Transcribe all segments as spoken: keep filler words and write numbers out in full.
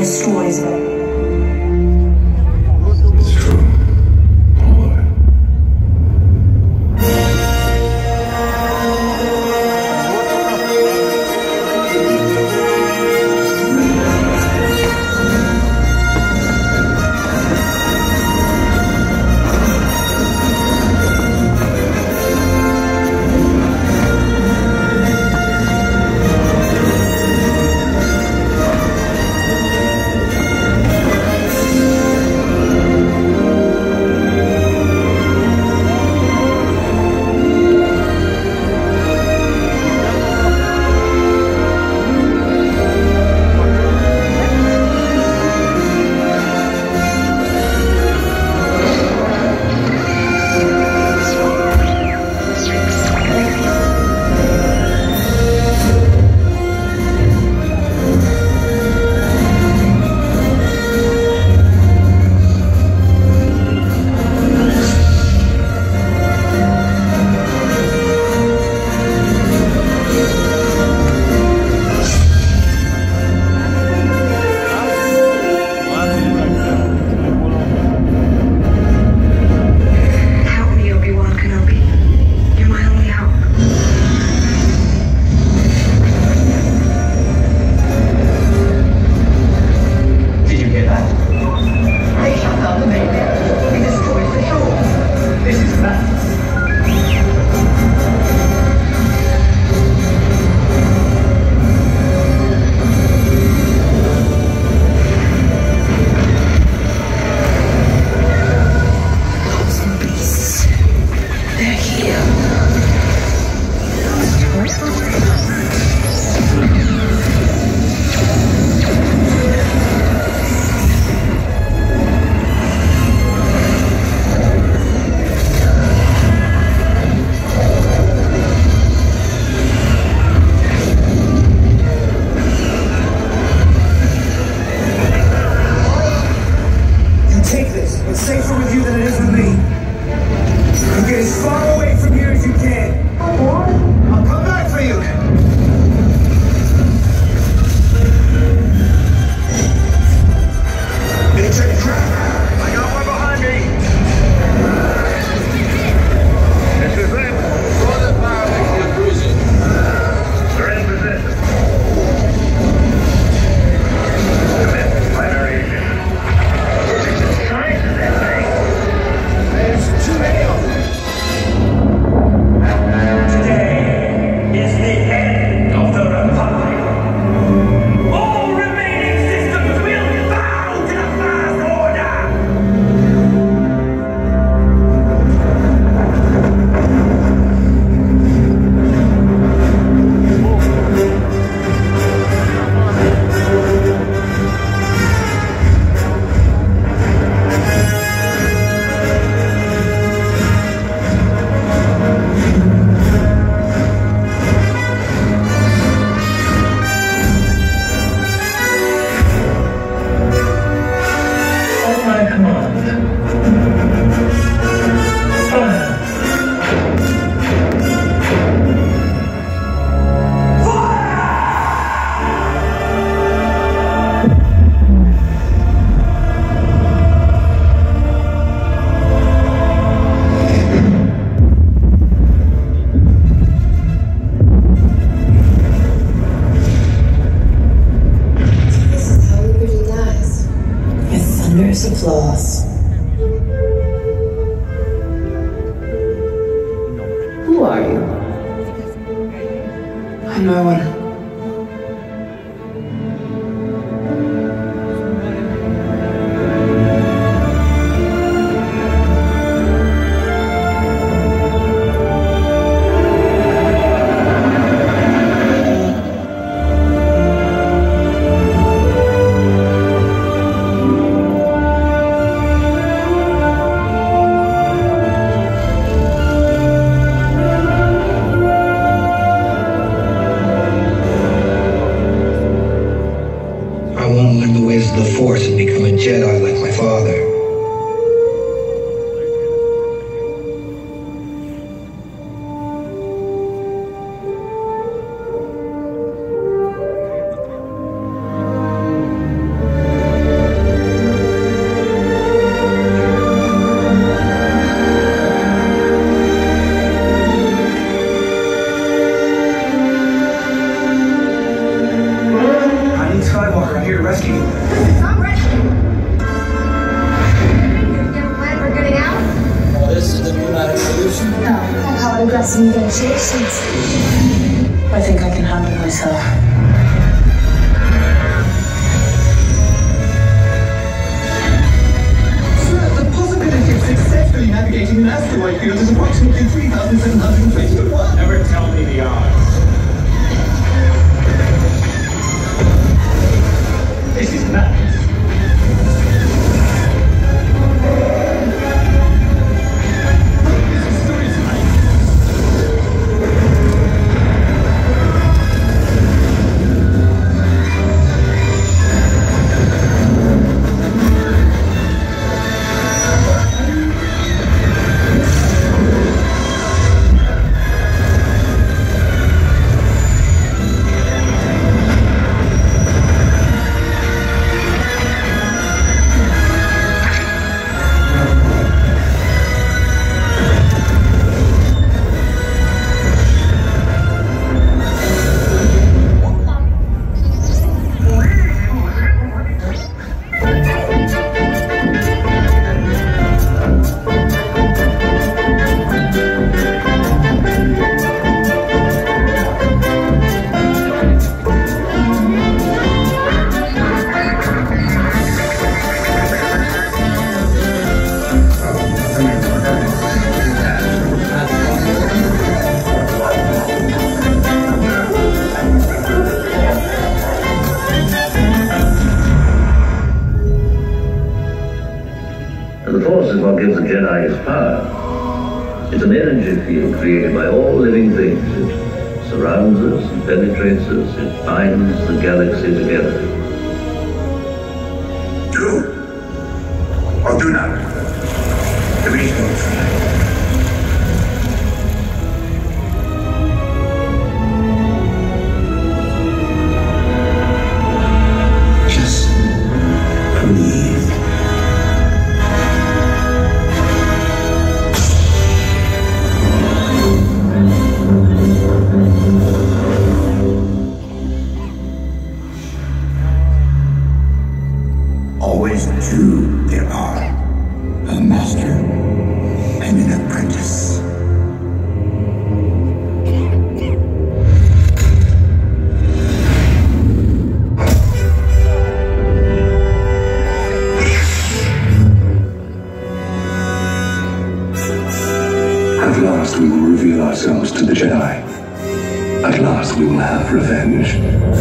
destroys them. It's true. All of it. It's safer with you than it is with me. You get as far away from here as you can. I'll come back for you. It's a trap. I got one behind me. This is it. Throw the power to your cruising. They're in position. Commit primary ignition. There's too many of them. Today is the end of the Republic. All remaining systems will bow to the First Order. Applause. Who are you? I'm no one. The Force and become a Jedi like my father. to rescue you. I'm ready. You have a plan for getting out? Well, this is the pneumatic solution. No, I call it aggressive negotiations. I think I can handle myself. Sir, the possibility of successfully navigating an asteroid field is approximately three thousand seven hundred twenty to one. Never tell me the odds. This is madness. This is suicide. The Force is what gives the Jedi his power. It's an energy field created by all living things. It surrounds us and penetrates us. It binds the galaxy together. Do or do not. The beast will try. Just breathe. Always two there are. A master and an apprentice. At last we will reveal ourselves to the Jedi. At last we will have revenge.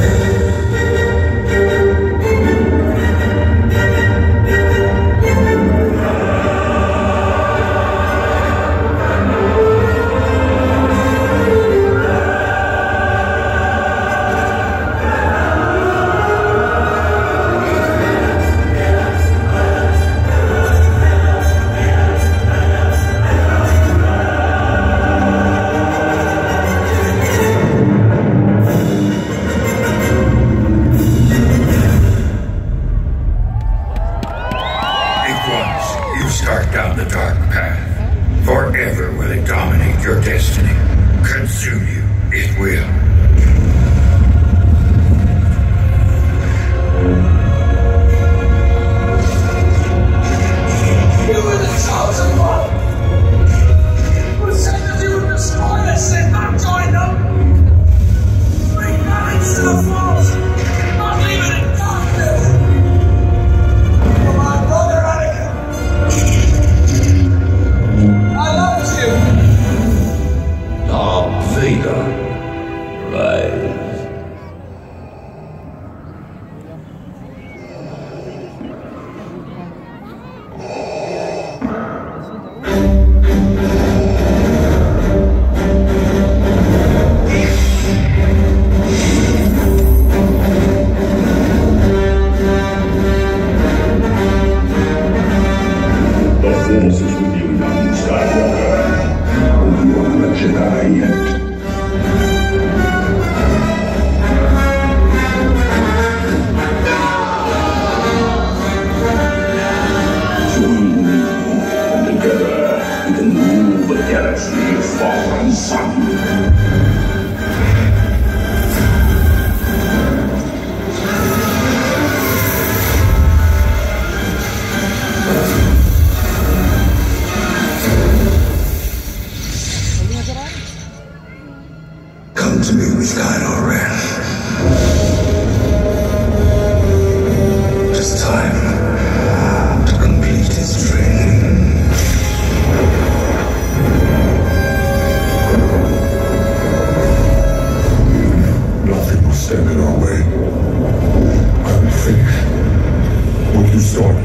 Start down the dark path. Forever will it dominate your destiny. Consume you. It will. You were the chosen one! Who said that you would destroy us and not join them? Bring balance to the Force! Not leave it in darkness! For my brother Anakin! I loved you! Darth Vader. story.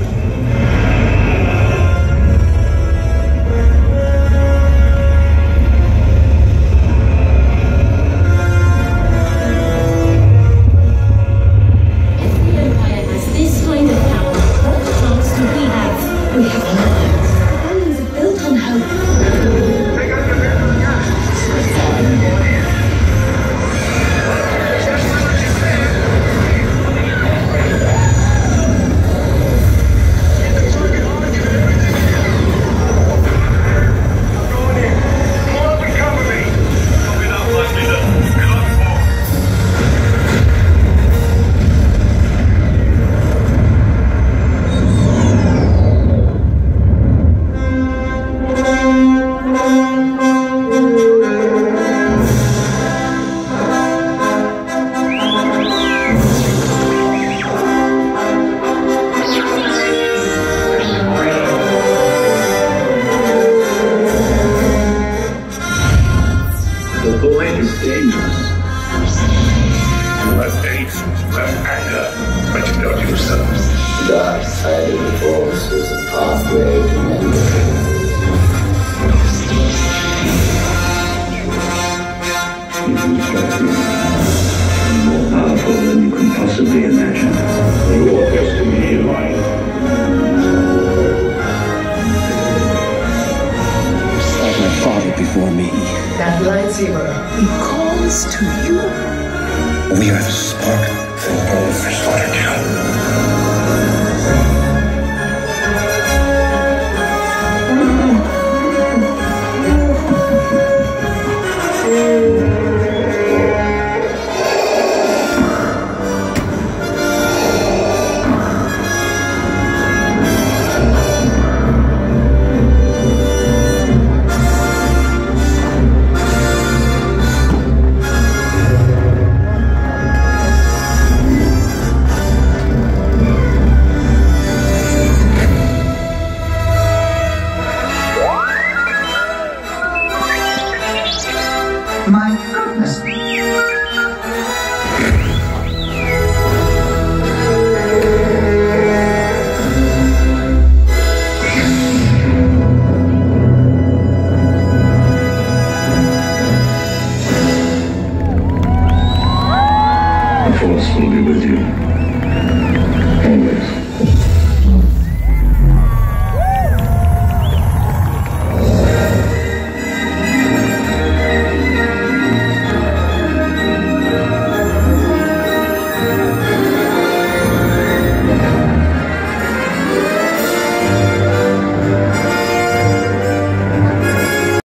The boy is dangerous. You have hate, you have anger, but you don't use them. The dark side of the force is a pathway to many. More powerful than you can possibly imagine. Your destiny in life. Like my father before me. That lightsaber, it calls to you. We are the spark that both are slaughtered down. My goodness. The force will be with you.